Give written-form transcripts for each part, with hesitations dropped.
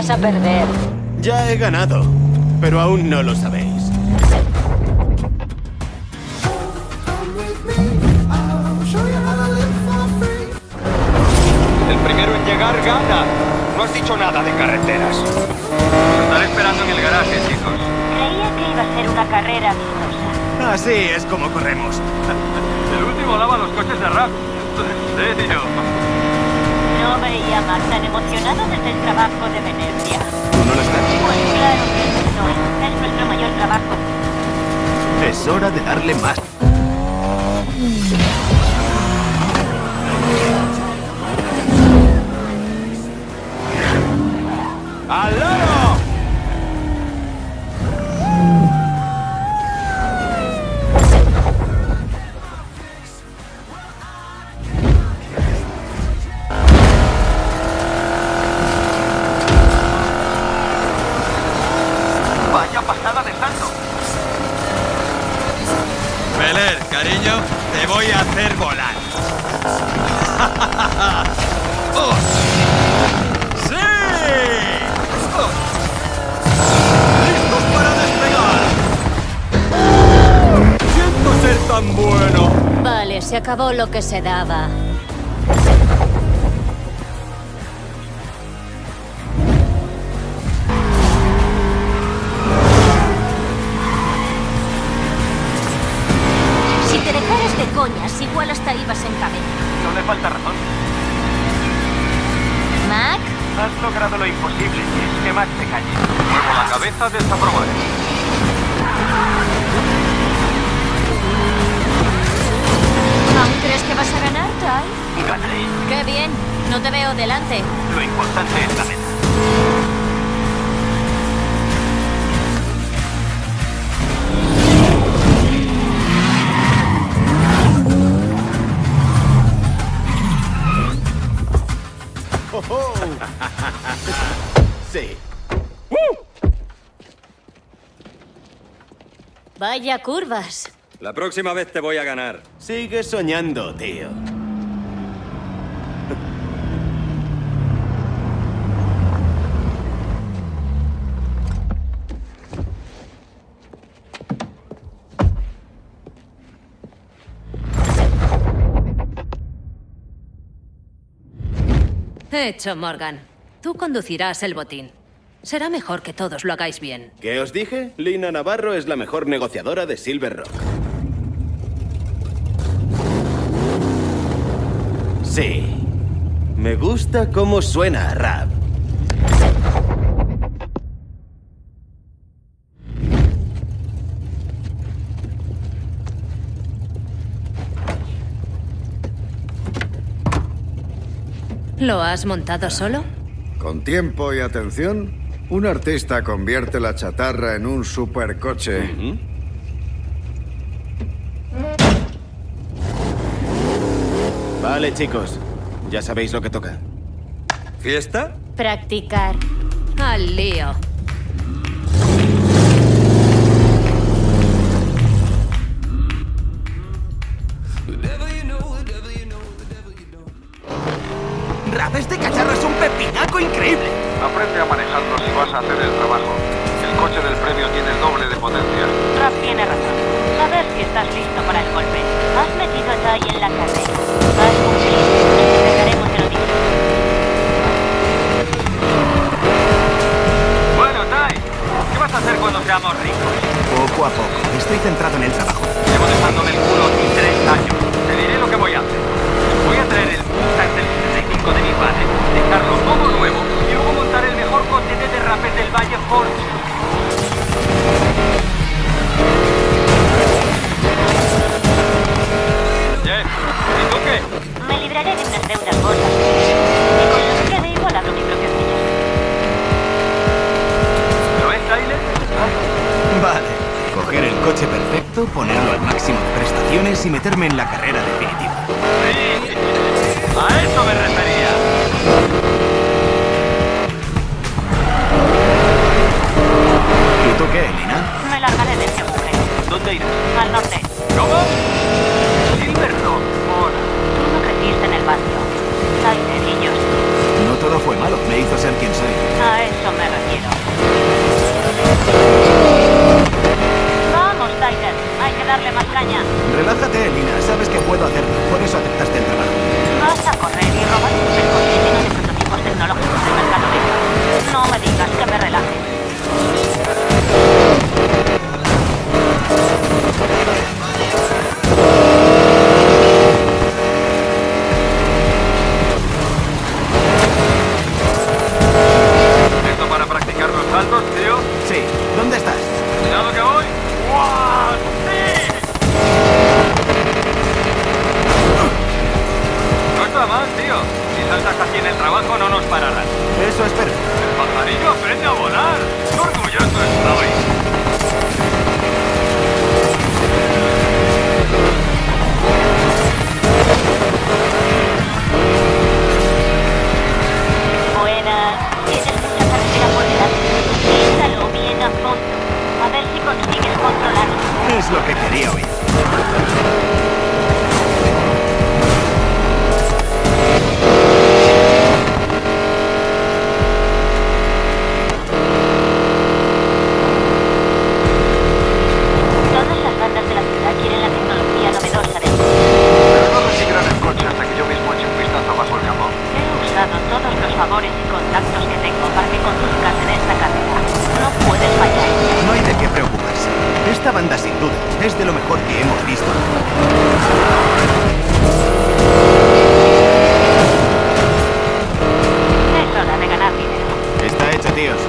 vas a perder. Ya he ganado, pero aún no lo sabéis. El primero en llegar gana. No has dicho nada de carreteras. Estaré esperando en el garaje, chicos. Creía que iba a ser una carrera vistosa. Así es como corremos. El último lava los coches de rap. ¿En serio? No veía a Mac tan emocionado desde el trabajo de Venecia. ¿Tú no lo estás? Pues claro que lo estoy. Es nuestro mayor trabajo. Es hora de darle más. ¡Al lado! Vaya pasada de salto. Beler, cariño, te voy a hacer volar. ¡Oh! ¡Sí! ¡Oh! ¡Listos para despegar! ¡Siento ser tan bueno! Vale, se acabó lo que se daba. Si te dejaras de coñas, igual hasta ibas en cabeza. No le falta razón. ¿Mac? Has logrado lo imposible, y es que Max te calle. Muevo la cabeza, desaprobaré. ¿Aún crees que vas a ganar, Ty? Ganaré. ¡Qué bien! No te veo delante. Lo importante es la meta. ¡Oh, oh! Sí. Vaya curvas. La próxima vez te voy a ganar. Sigue soñando, tío. Hecho, Morgan. Tú conducirás el botín. Será mejor que todos lo hagáis bien. ¿Qué os dije? Lina Navarro es la mejor negociadora de Silver Rock. Sí. Me gusta cómo suena rap. ¿Lo has montado solo? Con tiempo y atención, un artista convierte la chatarra en un supercoche. Vale, chicos. Ya sabéis lo que toca. ¿Fiesta? Practicar. Al lío. Rap, este cacharro es un pepinaco increíble. Aprende a manejarlo si vas a hacer el trabajo. El coche del premio tiene el doble de potencia. Rap tiene razón. A ver si estás listo para el golpe. Has metido a Ty en la carrera. Has cumplido. Te dejaremos que lo digas. Bueno, Ty, ¿qué vas a hacer cuando seamos ricos? Poco a poco. Estoy centrado en el trabajo. Llevo dejándome el culo aquí 3 años. Te diré lo que voy a hacer. Voy a traer el Mustang del 65 de mi padre, dejarlo todo nuevo y luego montar el mejor coche de derrapes del Valle Ford. Jeff, ¿y tú qué? Me libraré de unas deudas gordas. Y con lo que quede igual abro mi propio taller. ¿Lo es, Tyler? Vale. Coger el coche perfecto, ponerlo al máximo de prestaciones y meterme en la carrera definitiva. Sí, a eso me refería. ¿Y tú qué, Lina? Me largaré de este agujero. ¿Dónde irás? Al norte. ¿Cómo? Silver Rock. Mola. Tú no creciste en el barrio. Tyler y yo sí. No todo fue malo. Me hizo ser quien soy. A eso me Sí, ¿dónde estás? ¿Cuidado que voy? ¡Guau! ¡Sí! No está mal, tío. Si saltas así en el trabajo no nos pararán. Eso espero. El pajarillo aprende a volar. ¡Qué orgulloso estoy! Buenas. Tienes mucha carretera por delante. Piénsalo bien a fondo. A ver si consigues controlarlo. Es lo que quería oír. Todas las bandas de la ciudad quieren la tecnología novedosa del... Pero no recibirán el coche hasta que yo mismo eche un vistazo bajo el capó. He usado todos los favores y contactos que tengo para que conduzcas en esta carrera. No puedes fallar. No hay de qué preocuparse. Esta banda, sin duda, es de lo mejor que hemos visto. Es hora de ganar dinero. Está hecho, tíos.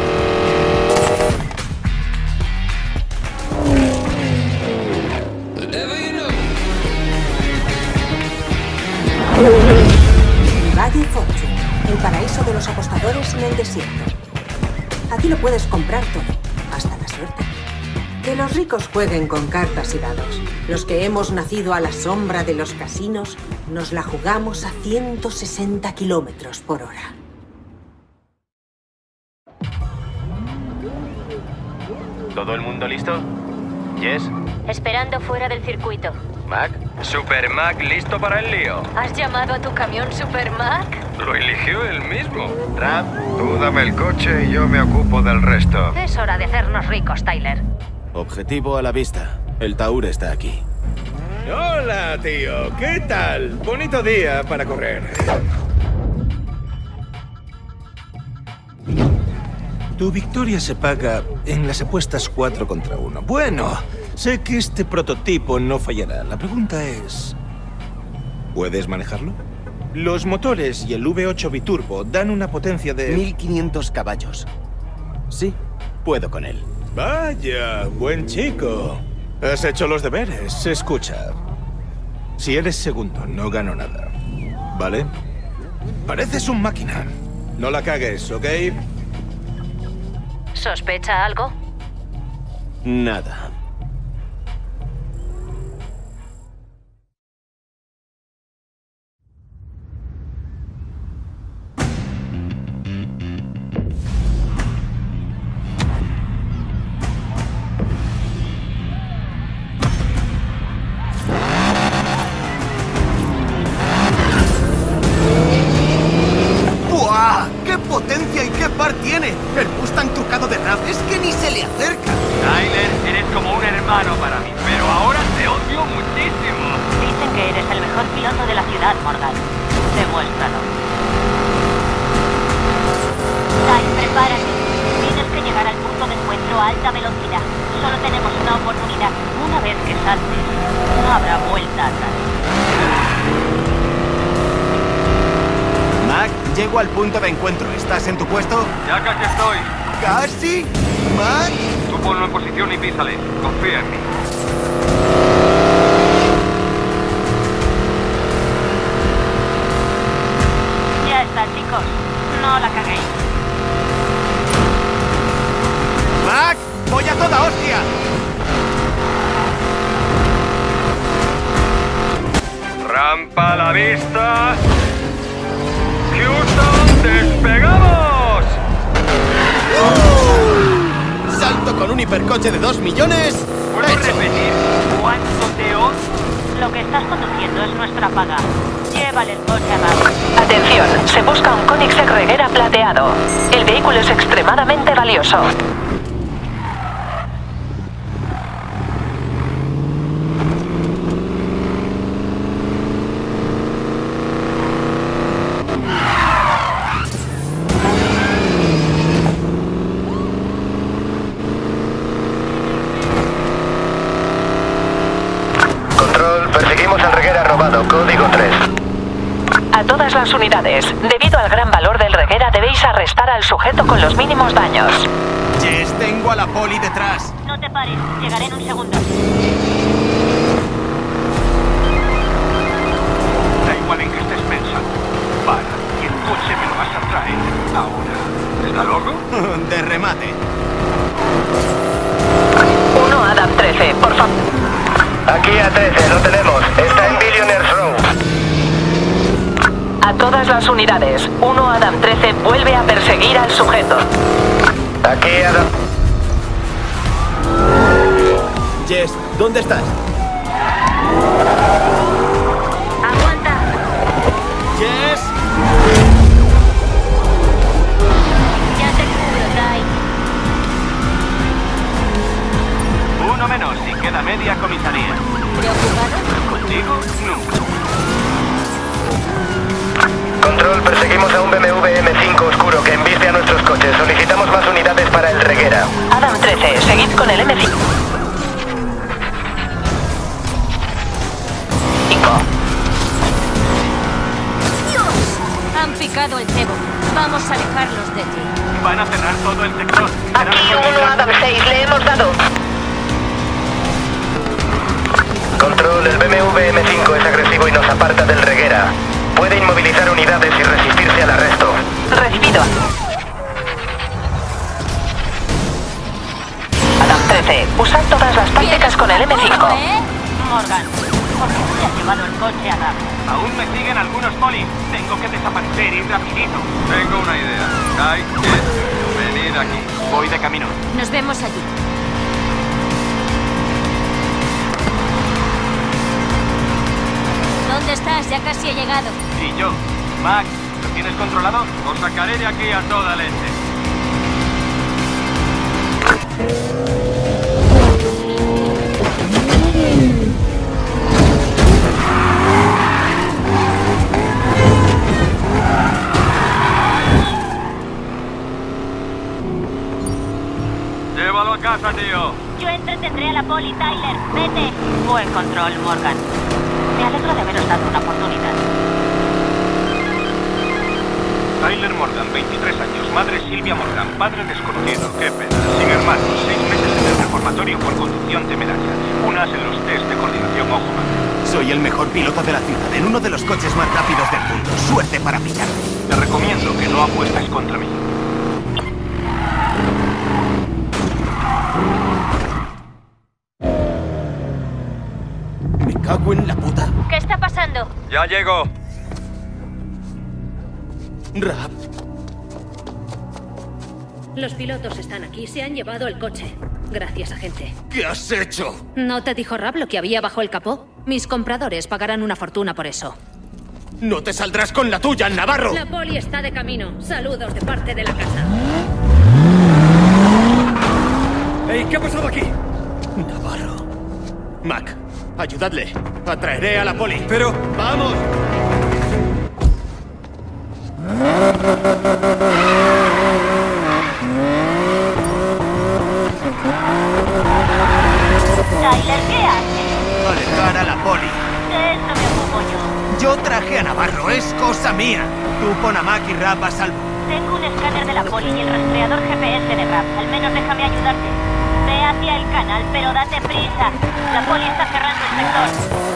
Valle Fortune, el paraíso de los apostadores en el desierto. Aquí lo puedes comprar todo, hasta la suerte. Que los ricos jueguen con cartas y dados. Los que hemos nacido a la sombra de los casinos, nos la jugamos a 160 kilómetros por hora. ¿Todo el mundo listo? ¿Yes? Esperando fuera del circuito. ¿Mac? Super Mac listo para el lío. ¿Has llamado a tu camión Super Mac? Lo eligió él mismo. Ram, Tú dame el coche y yo me ocupo del resto. Es hora de hacernos ricos, Tyler. Objetivo a la vista. El Taur está aquí. Hola, tío. ¿Qué tal? Bonito día para correr. Tu victoria se paga en las apuestas 4 contra 1. Bueno, sé que este prototipo no fallará. La pregunta es... ¿puedes manejarlo? Los motores y el V8 biturbo dan una potencia de... 1500 caballos. Sí, puedo con él. Vaya, buen chico. Has hecho los deberes. Escucha. Si eres segundo, no gano nada. ¿Vale? Pareces un máquina. No la cagues, ¿ok? ¿Sospecha algo? Nada. ¡Buah! ¡Qué potencia y qué par tiene! El Mustang trucado de Raf es que ni se le acerca. Tyler, eres como un hermano para mí, pero ahora te odio muchísimo. Dicen que eres el mejor piloto de la ciudad, Morgan. Demuéstralo. Ty, prepárate. Tienes que llegar al punto de encuentro a alta velocidad. Solo tenemos una oportunidad. Una vez que saltes, no habrá vuelta atrás. Mac, llego al punto de encuentro. ¿Estás en tu puesto? Ya casi estoy. ¿Casi? ¿Mac? Tú ponlo en posición y písale. Confía en mí. Ya está, chicos. No la caguéis. ¡Mac! ¡Voy a toda hostia! Rampa a la vista. Houston, despegamos. ¡Salto con un hipercoche de 2 millones! ¿Puedo repetir cuánto te odio? Lo que estás conduciendo es nuestra paga. Llévale el coche a Raf. Atención, se busca un Koenigsegg Regera plateado. El vehículo es extremadamente valioso. A todas las unidades, debido al gran valor del reguera, debéis arrestar al sujeto con los mínimos daños. Jess, tengo a la poli detrás. No te pares, llegaré en un segundo. Da igual en qué estés pensando. Para, y el coche me lo vas a traer ahora. ¿Está loco? De remate. 1 Adam 13, por favor. Aquí a 13, lo tenemos. Está en Billionaires Row. A todas las unidades, 1 Adam 13 vuelve a perseguir al sujeto. Aquí Adam. Jess, ¿dónde estás? ¡Aguanta! Jess. Ya te cubro, Tai. Uno menos y queda media comisaría. ¿Preocupado? ¿Contigo? Nunca. Control, perseguimos a un BMW M5 oscuro que embiste a nuestros coches. Solicitamos más unidades para el reguera. Adam 13, seguid con el M5. Han picado el cebo. Vamos a alejarlos de ti. Van a cerrar todo el sector. Aquí 1 Adam 6, le hemos dado. Control, el BMW M5 es agresivo y nos aparta del reguera. Puede inmovilizar unidades y resistirse al arresto. Recibido. Adam 13, usad todas las tácticas con el M5. Morgan, ¿por qué no te has llevado el coche a Rap? Aún me siguen algunos polis. Tengo que desaparecer y rapidito. Tengo una idea. Kai, Jess, venid aquí. Voy de camino. Nos vemos allí. ¿Dónde estás? Ya casi he llegado. Y yo. Mac, ¿lo tienes controlado? Os sacaré de aquí a toda leche. Llévalo a casa, tío. Yo entretendré a la poli, Tyler. Vete. Buen control, Morgan. Me alegro de haberos dado una oportunidad. Tyler Morgan, 23 años. Madre Silvia Morgan. Padre desconocido. Qué pena. Sin hermanos. 6 meses en el reformatorio por conducción temeraria. Unas en los test de coordinación ojo-mano. Soy el mejor piloto de la ciudad, en uno de los coches más rápidos del mundo. Suerte para pillarme. Te recomiendo que no apuestes contra mí. Me cago en la puta. ¿Qué está pasando? Ya llego. Rap. Los pilotos están aquí, se han llevado el coche. Gracias, agente. ¿Qué has hecho? ¿No te dijo Rap lo que había bajo el capó? Mis compradores pagarán una fortuna por eso. No te saldrás con la tuya, Navarro. La poli está de camino. Saludos de parte de la casa. Hey, ¿qué ha pasado aquí? Navarro. Mac, ayudadle. Atraeré a la poli. Pero, ¡vamos! Tyler, ¿qué haces? Alejar a la poli. De eso me ocupo yo. Yo traje a Navarro, es cosa mía. Tú pon a Mac y Rap a salvo. Tengo un escáner de la poli y el rastreador GPS de Rap. Al menos déjame ayudarte. Ve hacia el canal, pero date prisa. La poli está cerrando el sector.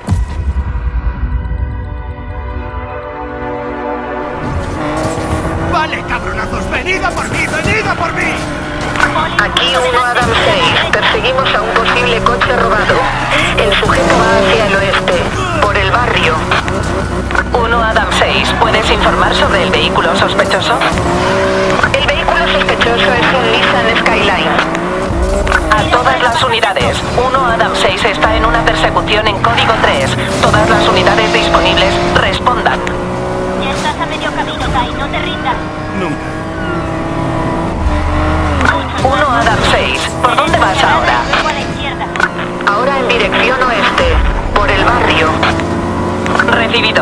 Vale, cabronazos, venid a por mí, venid a por mí. Aquí 1 Adam 6, perseguimos a un posible coche robado. El sujeto va hacia el oeste, por el barrio. 1 Adam 6, ¿puedes informar sobre el vehículo sospechoso? El vehículo sospechoso es un Nissan Skyline. A todas las unidades, 1 Adam 6 está en una persecución en código 3. Todas las unidades disponibles, respondan. Ya estás a medio camino, Tai, no te rindas. Nunca. 1 Adam 6, ¿por dónde vas ahora? Luego a la izquierda. Ahora en dirección oeste, por el barrio. Recibido.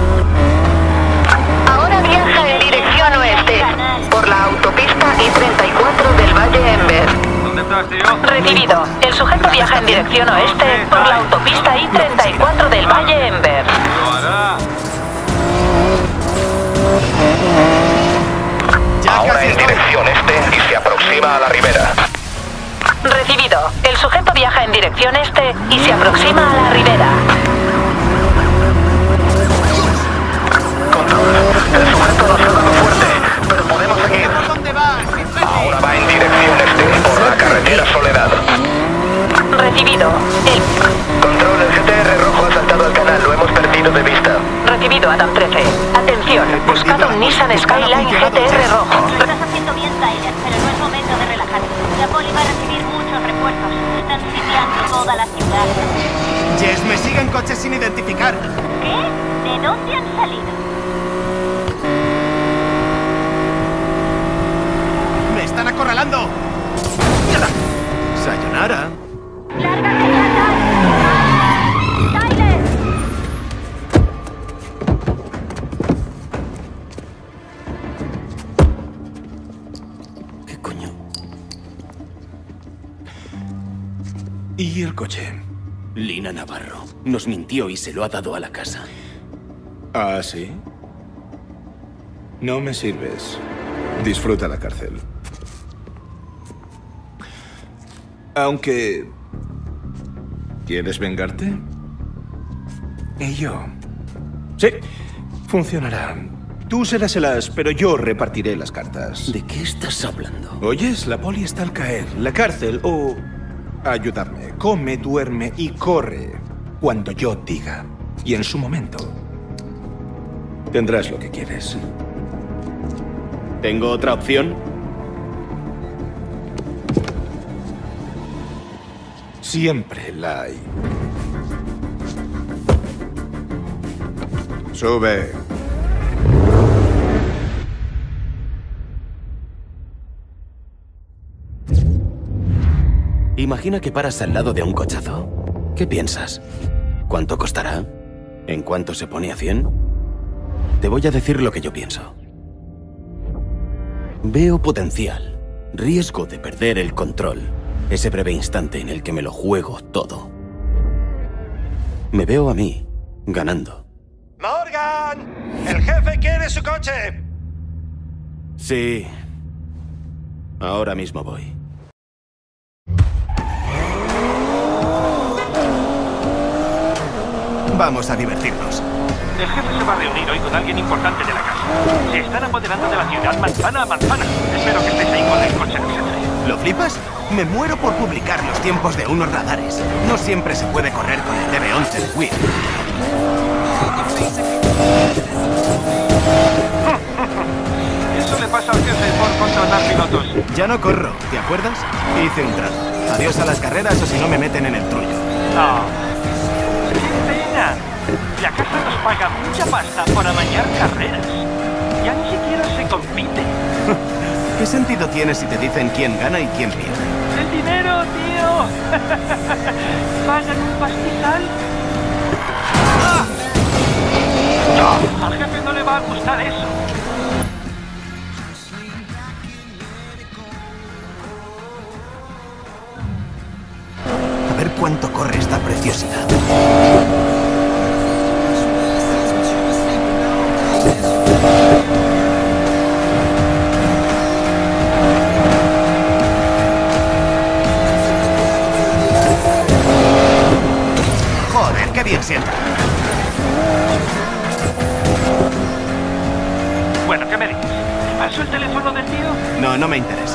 Ahora viaja en dirección oeste, por la autopista I-34 del Valle Ember. ¿Dónde estás, tío? Recibido. El sujeto viaja en dirección oeste, por la autopista I-34 del Valle Ember. Lo hará. a la ribera. Recibido. El sujeto viaja en dirección este y se aproxima a la ribera. Control, el sujeto nos ha dado fuerte, pero podemos seguir. Ahora va en dirección este, por la carretera Soledad. Recibido. Control, el GTR rojo ha saltado al canal, lo hemos perdido de vista. Recibido, Adam 13. Atención, buscado un Nissan Skyline GTR rojo. Lo estás haciendo bien, Tyler, pero no es momento de relajarte. La poli va a recibir muchos refuerzos. Están sitiando toda la ciudad. Jess, me siguen coches sin identificar. ¿Qué? ¿De dónde han salido? ¡Me están acorralando! ¡Sayonara! ¡Lárgate de acá! ¡Tyler! ¿Qué coño? ¿Y el coche? Lina Navarro nos mintió y se lo ha dado a la casa. ¿Ah, sí? No me sirves. Disfruta la cárcel. Aunque... ¿quieres vengarte? ¿Y yo? Sí, funcionará. Tú serás el as, pero yo repartiré las cartas. ¿De qué estás hablando? ¿Oyes? La poli está al caer. La cárcel o... ayudarme. Come, duerme y corre cuando yo diga. Y en su momento tendrás lo que quieres. ¿Tengo otra opción? Siempre la hay. Sube. Imagina que paras al lado de un cochazo. ¿Qué piensas? ¿Cuánto costará? ¿En cuánto se pone a 100? Te voy a decir lo que yo pienso. Veo potencial, riesgo de perder el control, ese breve instante en el que me lo juego todo. Me veo a mí ganando. ¡Morgan! ¡El jefe quiere su coche! Sí. Ahora mismo voy. Vamos a divertirnos. El jefe se va a reunir hoy con alguien importante de la casa. Se están apoderando de la ciudad manzana a manzana. Espero que estés ahí con el coche de gente. ¿Lo flipas? Me muero por publicar los tiempos de unos radares. No siempre se puede correr con el DB11 de Wii. Eso le pasa al jefe por contratar pilotos. Ya no corro, ¿te acuerdas? Hice un trato. Adiós a las carreras o si no me meten en el trullo. No. ¡Qué pena! La casa nos paga mucha pasta por amañar carreras. Ya ni siquiera se compite. ¿Qué sentido tiene si te dicen quién gana y quién pierde? ¡El dinero, tío! ¿Pagan un pastizal? ¡Ah! No, al jefe no le va a gustar eso. A ver cuánto corre esta preciosidad. Joder, qué bien sienta. Bueno, ¿qué me dices? ¿Te paso el teléfono del tío? No, no me interesa.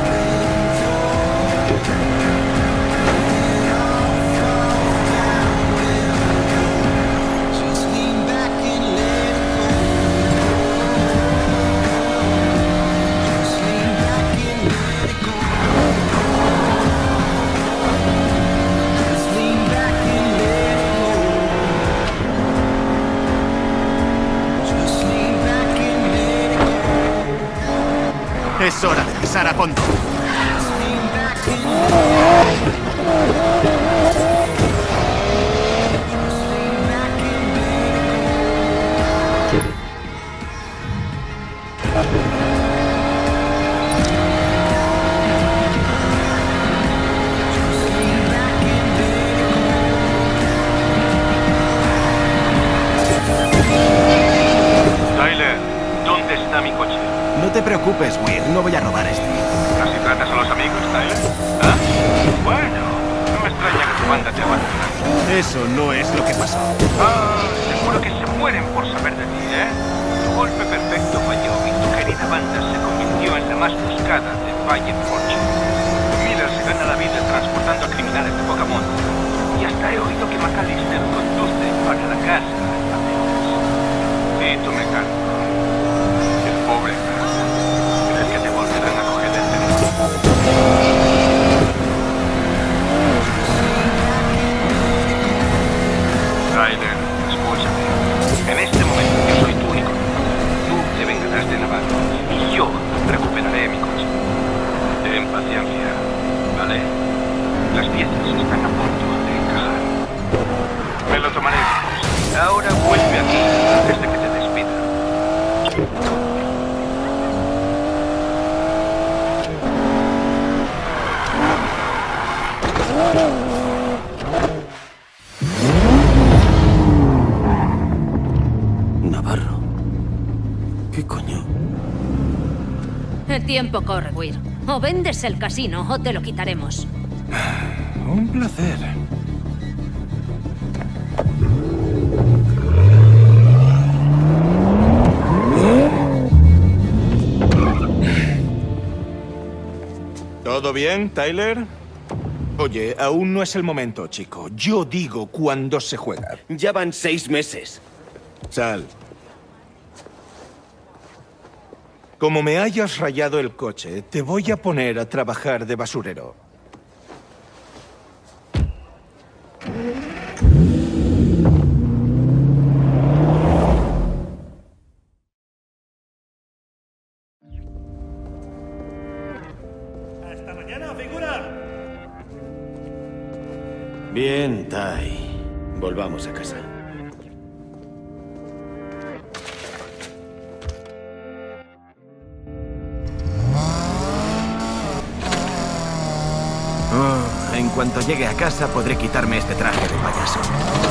Es hora de pisar a fondo. Tyler, ¿dónde está mi coche? No te preocupes, Weir, no voy a robar este. No se trata solo banda te abandona. Eso no es lo que pasó. Ah, seguro que se mueren por saber de ti, ¿eh? Tu golpe perfecto falló y tu querida banda se convirtió en la más buscada de Valle Fortune. Miller se gana la vida transportando a criminales de poca monta. Y hasta he oído que McAllister conduce para la casa a Peones. Y tu mecánico. El pobre. ¿Crees que te volverán a coger el teléfono? Ryder, escúchame. En este momento yo soy tu único. Tú te vengarás de Navarro y yo recuperaré mi coche. Ten paciencia, ¿vale? Las piezas están a punto de encajar. Me lo tomaré. Ahora vuelve aquí antes de que te despida. Navarro. ¿Qué coño? El tiempo corre, Weir. O vendes el casino o te lo quitaremos. Un placer. ¿Todo bien, Tyler? Oye, aún no es el momento, chico. Yo digo cuándo se juega. Ya van 6 meses. Sal. Como me hayas rayado el coche, te voy a poner a trabajar de basurero. ¡Hasta mañana, figura! Bien, Ty. Volvamos a casa. En cuanto llegue a casa podré quitarme este traje de payaso.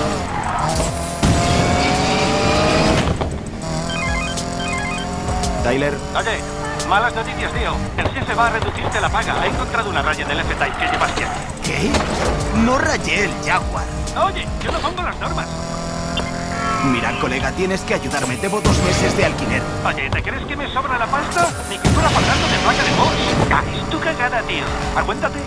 Tyler. Oye, malas noticias, tío. El jefe va a reducirte la paga. Ha encontrado una raya del F-Type que llevas ya. ¿Qué? No rayé el Jaguar. Oye, yo no pongo las normas. Mira, colega, tienes que ayudarme. Debo 2 meses de alquiler. Oye, ¿te crees que me sobra la pasta? Ni que fuera pagando de placa de Bosch. Ah, es tu cagada, tío. Aguántate.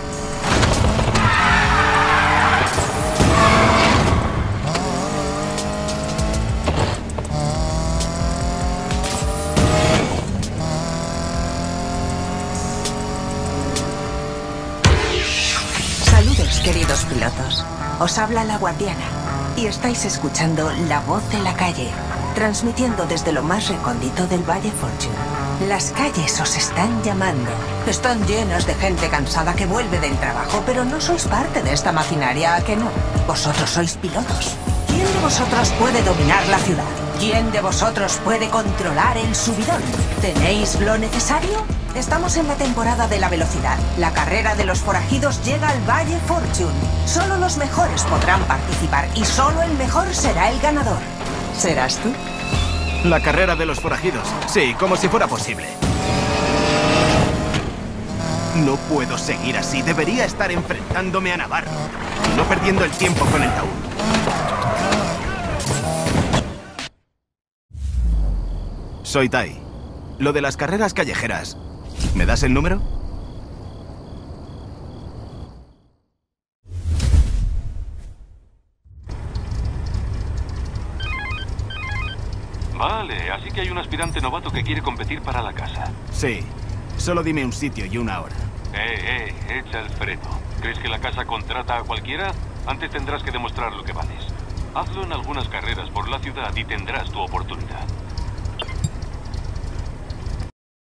Saludos, queridos pilotos. Os habla la guardiana. Y estáis escuchando La Voz de la Calle, transmitiendo desde lo más recóndito del Valle Fortune. Las calles os están llamando. Están llenas de gente cansada que vuelve del trabajo, pero no sois parte de esta maquinaria, ¿a que no? Vosotros sois pilotos. ¿Quién de vosotros puede dominar la ciudad? ¿Quién de vosotros puede controlar el subidón? ¿Tenéis lo necesario? Estamos en la temporada de la velocidad. La carrera de los forajidos llega al Valle Fortune. Solo los mejores podrán participar y solo el mejor será el ganador. ¿Serás tú? La carrera de los forajidos. Sí, como si fuera posible. No puedo seguir así. Debería estar enfrentándome a Navarro, no perdiendo el tiempo con el taúd. Soy Ty. Lo de las carreras callejeras. ¿Me das el número? Vale, así que hay un aspirante novato que quiere competir para la casa. Sí. Solo dime un sitio y una hora. Echa el freno. ¿Crees que la casa contrata a cualquiera? Antes tendrás que demostrar lo que vales. Hazlo en algunas carreras por la ciudad y tendrás tu oportunidad.